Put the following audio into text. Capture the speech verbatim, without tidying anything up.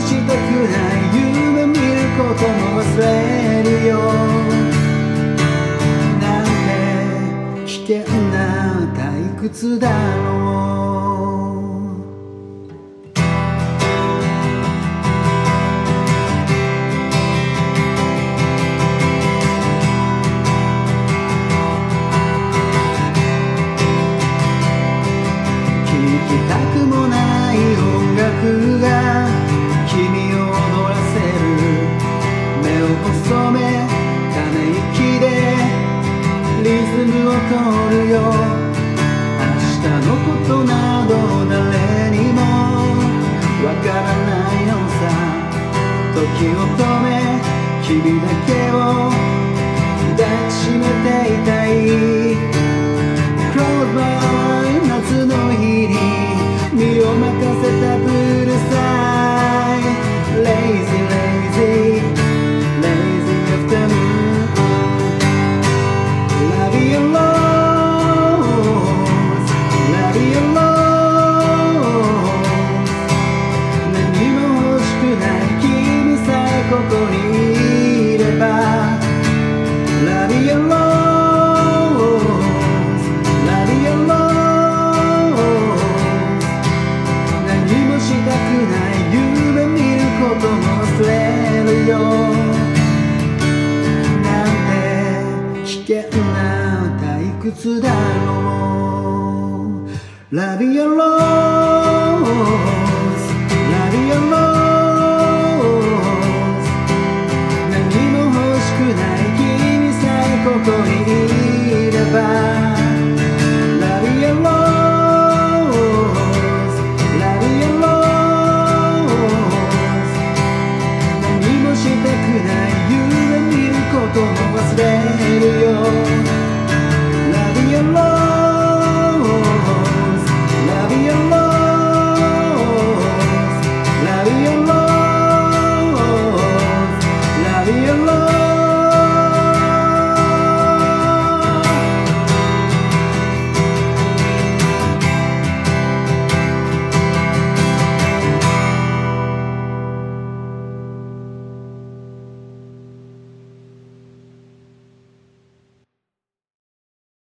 したくない夢見ることも忘れるよ。なんて危険な退屈だろう。聴きたくもない音楽が君を踊らせる。目を細めため息でリズムを取るよ。明日のことなど誰にもわからないのさ。時を止め君だけを抱きしめていたい。Close my eyes 夏の日に身を任せたブルーサイ Lazy lazy lazy afternoon Love your rose Love your rose 何も欲しくない君さえここにいれば Love your roseしたくない夢見ることも忘れるよ。なんて危険な退屈だろう。Love your love